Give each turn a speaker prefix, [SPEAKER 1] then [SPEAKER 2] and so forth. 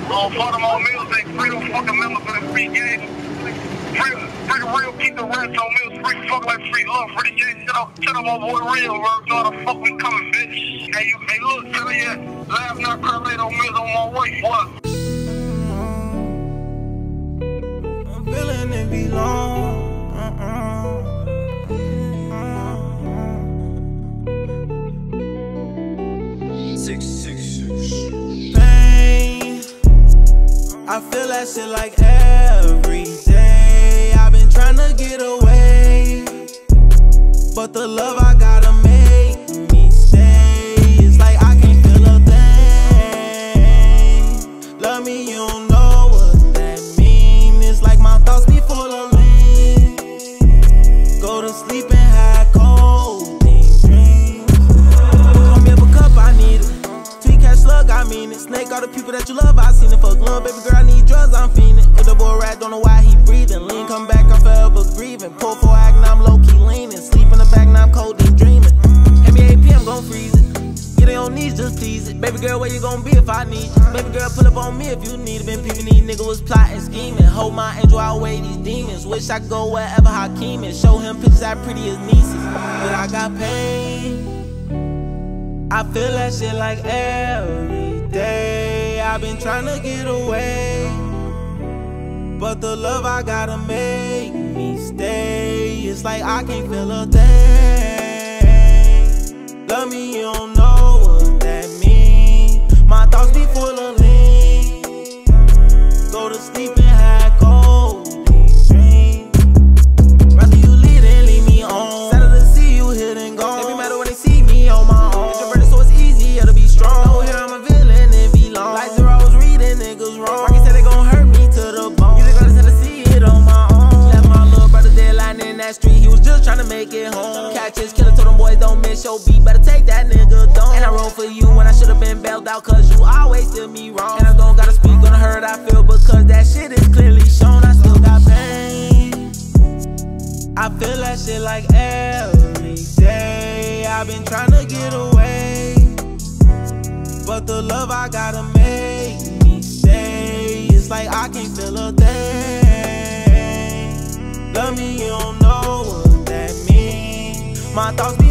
[SPEAKER 1] Baltimore music, free them fucking members of the free game. Free the real, keep the rest on meals, free fuck like free love, free the game. Shut up, my boy real, bro. You know the fuck we coming, bitch. Hey, look, tell me that. Laugh not cry later on meals on my way, what?
[SPEAKER 2] I'm feeling it belong. Pain, I feel that shit like every day. I've been trying to get away, but the love I gotta make me stay. It's like I can't feel a thing. Love me, you don't know what that mean. It's like my thoughts be full of lean. Go to sleep and have cold dreams. Pour me up a cup, I need it. Tweet cash slug, I mean it. Snake all the people that you love, I seen it. Fuck love, baby girl, I need drugs, I'm fiending. If the boy rat, don't know why he breathing. Lean, come back, I'm forever grieving. Pull for act, now I'm low-key leaning. Sleep in the back, now I'm cold and dreaming. Hand me AP, I'm gon' freeze it. Get on your knees, just tease it. Baby girl, where you gon' be if I need you? Baby girl, pull up on me if you need it. Been peeping, these niggas was plotting, scheming. Hold my angel, outweigh these demons. Wish I could go wherever Hakeem is. Show him pictures as pretty as nieces. But I got pain, I feel that shit like every day. I've been trying to get away, but the love I gotta make me stay. It's like I can't feel a thing. Love me, you don't know what that mean. My thoughts be full of lean. Go to sleep and have cold dreams. Rather you leave than leave me on. Sad to see you hit and gone. They be mad when they see me on my own. Introverted, so it's easier to be strong. No, here I'm a villain and be long. Like Zero, I was reading niggas wrong. Rocky said they gon' hurt me to the bone. Music artist had to see it on my own. Left my little brother dead lying in that street. He was just trying to make it home. Catch his killer, told them boys don't miss your beat. Better take that nigga down. And I wrote for you when I should've been bailed out, cause you always did me wrong. And I don't gotta speak, gonna hurt I feel, because that shit is clearly shown. I still got pain, I feel that shit like every day. I've been trying to get away, but the love I gotta make me stay. It's like I can't feel a thing. Love me, you don't know what that mean. My thoughts be